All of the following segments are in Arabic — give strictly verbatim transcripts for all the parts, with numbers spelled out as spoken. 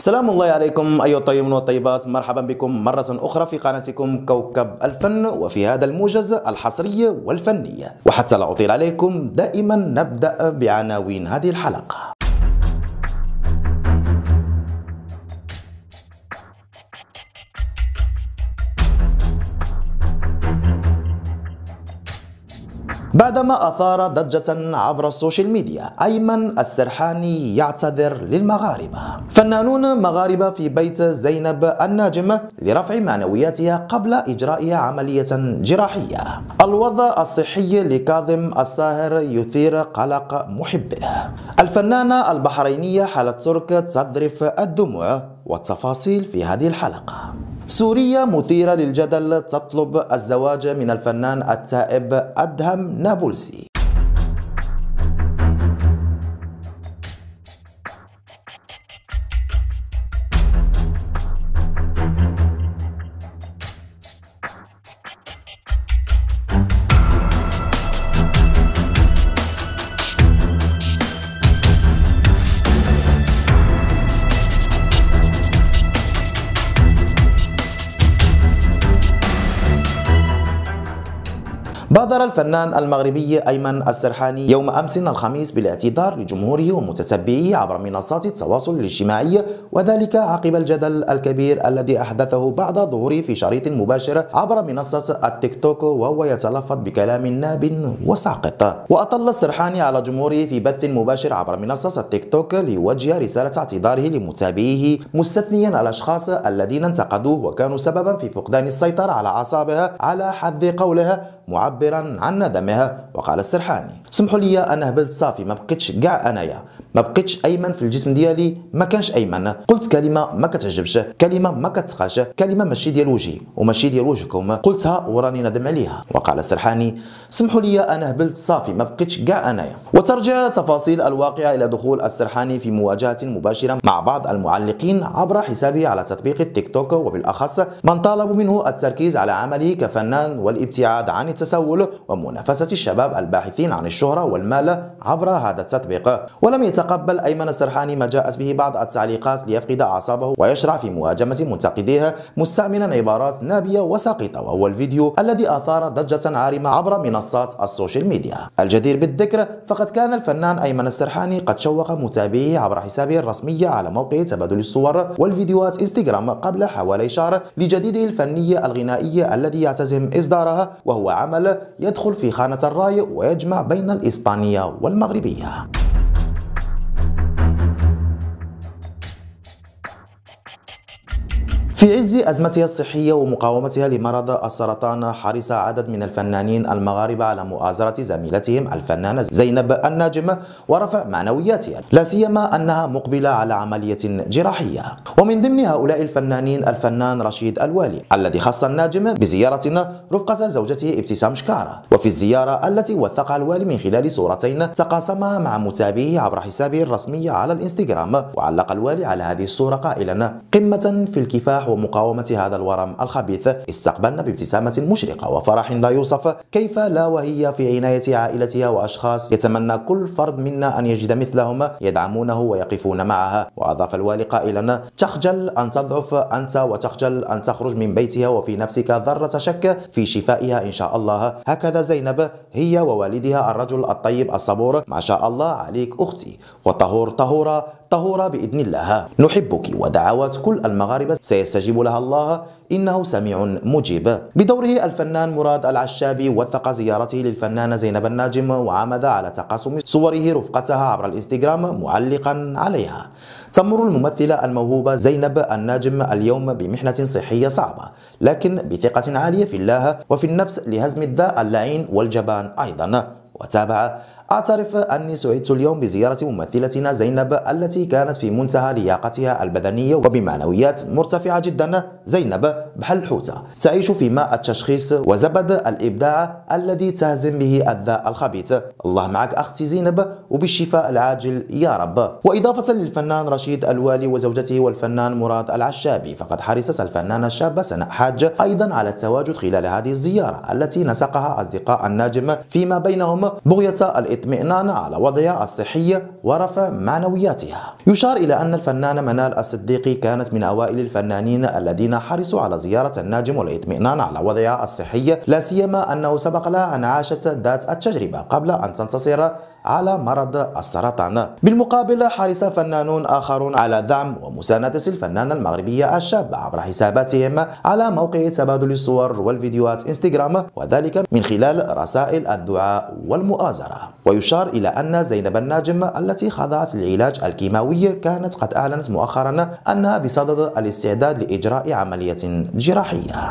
سلام الله عليكم أيها الطيبون والطيبات، مرحبا بكم مرة أخرى في قناتكم كوكب الفن، وفي هذا الموجز الحصري والفني. وحتى لا أطيل عليكم دائما نبدأ بعناوين هذه الحلقة. بعدما أثار ضجة عبر السوشيال ميديا، أيمن السرحاني يعتذر للمغاربة. فنانون مغاربة في بيت زينب الناجم لرفع معنوياتها قبل إجراء عملية جراحية. الوضع الصحي لكاظم الساهر يثير قلق محبه. الفنانة البحرينية حالة ترك تذرف الدموع، والتفاصيل في هذه الحلقة. سوريا مثيرة للجدل تطلب الزواج من الفنان التائب أدهم نابلسي. بادر الفنان المغربي أيمن السرحاني يوم أمس الخميس بالاعتذار لجمهوره ومتتبعيه عبر منصات التواصل الاجتماعي، وذلك عقب الجدل الكبير الذي أحدثه بعد ظهوره في شريط مباشر عبر منصة التيك توك وهو يتلفظ بكلام ناب وساقط. وأطل السرحاني على جمهوره في بث مباشر عبر منصة التيك توك ليوجه رسالة اعتذاره لمتابعيه، مستثنيا الأشخاص الذين انتقدوه وكانوا سببا في فقدان السيطرة على أعصابها على حد قولها، معبرا عن ندمها. وقال السرحاني: سمحوا لي انا هبلت صافي، ما بقيتش كاع انايا، ما بقيتش ايمن في الجسم ديالي، ما كانش ايمن، قلت كلمه ما كتعجبش، كلمه ما كتسقاش، كلمه ماشي ديال وجهي وماشي ديال وجهكم، قلتها وراني ندم عليها. وقال السرحاني: سمحوا لي انا هبلت صافي، ما بقيتش كاع انايا. وترجع تفاصيل الواقعه الى دخول السرحاني في مواجهه مباشره مع بعض المعلقين عبر حسابه على تطبيق التيك توك، وبالاخص من طالبوا منه التركيز على عمله كفنان والابتعاد عن التسول ومنافسه الشباب الباحثين عن الشهره والمال عبر هذا التطبيق. ولم يتقبل أيمن السرحاني ما جاءت به بعض التعليقات ليفقد أعصابه ويشرع في مهاجمة منتقديه مستعملا عبارات نابية وساقطة، وهو الفيديو الذي أثار ضجة عارمة عبر منصات السوشيال ميديا. الجدير بالذكر فقد كان الفنان أيمن السرحاني قد شوق متابعيه عبر حسابه الرسمي على موقع تبادل الصور والفيديوهات انستغرام قبل حوالي شهر لجديده الفني الغنائي الذي يعتزم إصدارها، وهو عمل يدخل في خانة الراي ويجمع بين الإسبانية والمغربية. في عز أزمتها الصحية ومقاومتها لمرض السرطان، حرص عدد من الفنانين المغاربة على مؤازرة زميلتهم الفنانة زينب الناجم ورفع معنوياتها، لا سيما أنها مقبلة على عملية جراحية. ومن ضمن هؤلاء الفنانين الفنان رشيد الوالي الذي خص الناجم بزيارة رفقة زوجته ابتسام شكارة. وفي الزيارة التي وثقها الوالي من خلال صورتين تقاسمها مع متابعيه عبر حسابه الرسمي على الانستغرام، وعلق الوالي على هذه الصورة قائلا: قمة في الكفاح ومقاومة هذا الورم الخبيث، استقبلنا بابتسامة مشرقة وفرح لا يوصف، كيف لا وهي في عناية عائلتها وأشخاص يتمنى كل فرد منا أن يجد مثلهم يدعمونه ويقفون معها. وأضاف الوالي قائلا: تخجل أن تضعف أنت وتخجل أن تخرج من بيتها وفي نفسك ذرة شك في شفائها إن شاء الله، هكذا زينب هي ووالدها الرجل الطيب الصبور، ما شاء الله عليك أختي، وطهور طهورة طهورة بإذن الله، نحبك، ودعوات كل المغاربة سيستجيب لها الله، إنه سميع مجيب. بدوره الفنان مراد العشابي وثق زيارته للفنانة زينب الناجم وعمد على تقاسم صوره رفقتها عبر الانستغرام معلقا عليها: تمر الممثلة الموهوبة زينب الناجم اليوم بمحنة صحية صعبة، لكن بثقة عالية في الله وفي النفس لهزم الداء اللعين والجبان أيضا. وتابع: أعترف أني سعدت اليوم بزيارة ممثلتنا زينب التي كانت في منتهى لياقتها البدنية وبمعنويات مرتفعة جدا. زينب بحال الحوتة تعيش في ماء التشخيص وزبد الإبداع الذي تهزم به الداء الخبيث. الله معك أختي زينب وبالشفاء العاجل يا رب. وإضافة للفنان رشيد الوالي وزوجته والفنان مراد العشابي، فقد حرصت الفنانة الشابة سناء حاج أيضا على التواجد خلال هذه الزيارة التي نسقها أصدقاء الناجم فيما بينهم بغية والاطمئنان على وضعها الصحي ورفع معنوياتها. يشار إلى أن الفنانة منال الصديقي كانت من أوائل الفنانين الذين حرصوا على زيارة الناجم والاطمئنان على وضعها الصحي، لا سيما أنه سبق لها أن عاشت ذات التجربة قبل أن تنتصر على مرض السرطان. بالمقابل حرص فنانون آخرون على دعم ومساندة الفنانة المغربية الشابة عبر حساباتهم على موقع تبادل الصور والفيديوهات انستغرام، وذلك من خلال رسائل الدعاء والمؤازرة. ويشار إلى أن زينب الناجم التي خضعت للعلاج الكيماوي كانت قد أعلنت مؤخرا أنها بصدد الاستعداد لإجراء عملية جراحية.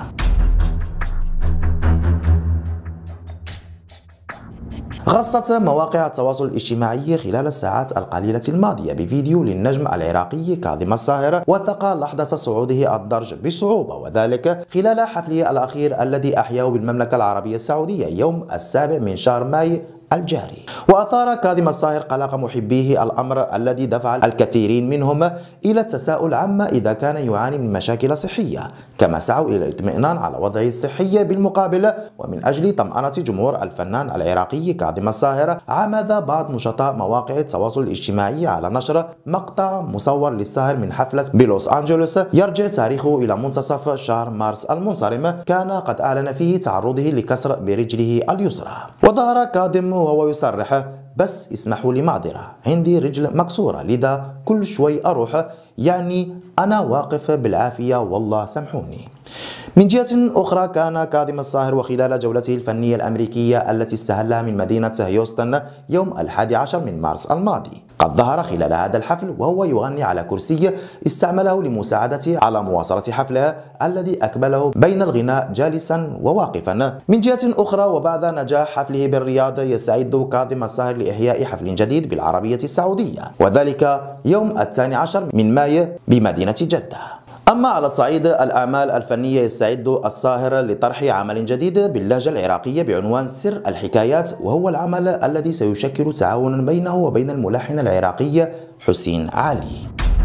غصت مواقع التواصل الاجتماعي خلال الساعات القليلة الماضية بفيديو للنجم العراقي كاظم الساهر وثق لحظة صعوده الدرج بصعوبة، وذلك خلال حفله الأخير الذي أحياه بالمملكة العربية السعودية يوم السابع من شهر ماي الجاري. وأثار كاظم الساهر قلق محبيه الأمر الذي دفع الكثيرين منهم إلى التساؤل عما إذا كان يعاني من مشاكل صحية، كما سعوا إلى الاطمئنان على وضعه الصحي. بالمقابل ومن أجل طمأنة جمهور الفنان العراقي كاظم الساهر، عمد بعض نشطاء مواقع التواصل الاجتماعي على نشر مقطع مصور للساهر من حفلة بلوس أنجلوس يرجع تاريخه إلى منتصف شهر مارس المنصرم، كان قد أعلن فيه تعرضه لكسر برجله اليسرى. وظهر كاظم وهو يصرح: بس اسمحوا لي معذرة، عندي رجل مكسورة لذا كل شوي أروح، يعني أنا واقف بالعافية والله سامحوني. من جهة أخرى كان كاظم الساهر وخلال جولته الفنية الأمريكية التي استهلها من مدينة هيوستن يوم الحادي عشر من مارس الماضي قد ظهر خلال هذا الحفل وهو يغني على كرسي استعمله لمساعدته على مواصلة حفلها الذي أكمله بين الغناء جالسا وواقفا. من جهة أخرى وبعد نجاح حفله بالرياض يستعد كاظم الساهر لإحياء حفل جديد بالعربية السعودية، وذلك يوم الثاني عشر من مايو بمدينة جدة. أما على صعيد الأعمال الفنية يستعد الساهر لطرح عمل جديد باللهجة العراقية بعنوان سر الحكايات، وهو العمل الذي سيشكل تعاونا بينه وبين الملحن العراقي حسين علي.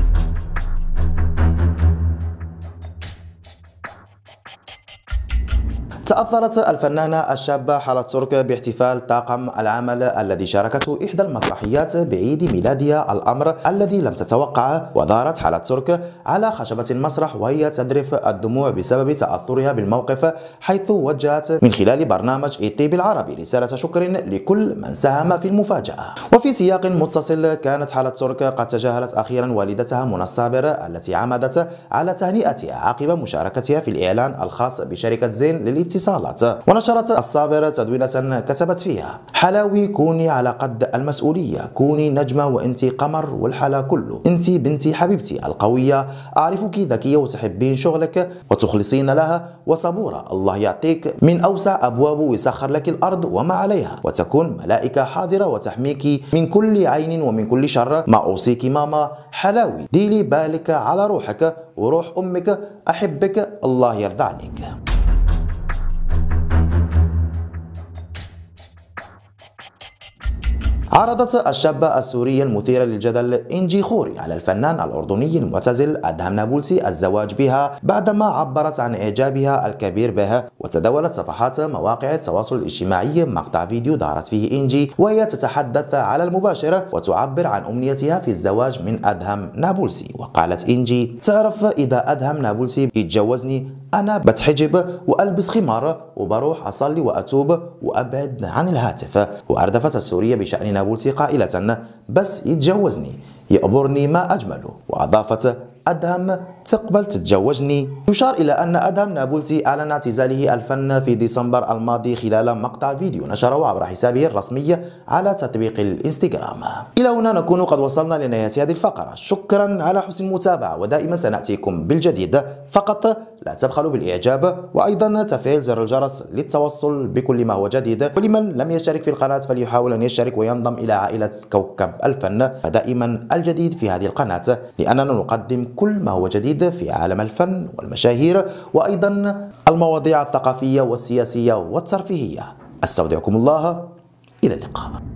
تأثرت الفنانة الشابة حلا ترك باحتفال طاقم العمل الذي شاركته إحدى المسرحيات بعيد ميلادها، الأمر الذي لم تتوقعه. وظهرت حلا ترك على خشبة المسرح وهي تذرف الدموع بسبب تأثرها بالموقف، حيث وجهت من خلال برنامج إي تي بالعربي رسالة شكر لكل من ساهم في المفاجأة. وفي سياق متصل كانت حلا ترك قد تجاهلت أخيرا والدتها منى الصابر التي عمدت على تهنئتها عقب مشاركتها في الإعلان الخاص بشركة زين للاتصالات. ونشرت الصابر تدوينة كتبت فيها: حلاوي كوني على قد المسؤولية، كوني نجمة وانتي قمر والحلا كله، انتي بنتي حبيبتي القوية، أعرفك ذكية وتحبين شغلك وتخلصين لها وصبورة، الله يعطيك من أوسع أبوابه ويسخر لك الأرض وما عليها، وتكون ملائكة حاضرة وتحميك من كل عين ومن كل شر. ما أوصيك ماما حلاوي، ديلي بالك على روحك وروح أمك، أحبك، الله يرضى عليك. عرضت الشابة السورية المثيرة للجدل إنجي خوري على الفنان الأردني المعتزل أدهم نابلسي الزواج بها بعدما عبرت عن إعجابها الكبير به. وتداولت صفحات مواقع التواصل الاجتماعي مقطع فيديو ظهرت فيه إنجي وهي تتحدث على المباشر وتعبر عن أمنيتها في الزواج من أدهم نابلسي. وقالت إنجي: تعرف إذا أدهم نابلسي يتجوزني أنا بتحجب وألبس خمار وبروح أصلي وأتوب وأبعد عن الهاتف. وأردفت السورية بشأن نابلسي قائلة: بس يتجوزني يأبرني ما أجمله. وأضافت: أدهم تقبل تتجوجني؟ يشار إلى أن أدهم نابلسي أعلن اعتزاله الفن في ديسمبر الماضي خلال مقطع فيديو نشره عبر حسابه الرسمي على تطبيق الانستغرام. إلى هنا نكون قد وصلنا لنهاية هذه الفقرة، شكرا على حسن المتابعة، ودائما سنأتيكم بالجديد، فقط لا تبخلوا بالإعجاب وأيضا تفعيل زر الجرس للتوصل بكل ما هو جديد. ولمن لم يشترك في القناة فليحاول أن يشترك وينضم إلى عائلة كوكب الفن، فدائما الجديد في هذه القناة لأننا نقدم كل ما هو جديد في عالم الفن والمشاهير وأيضا المواضيع الثقافية والسياسية والترفيهية. أستودعكم الله، إلى اللقاء.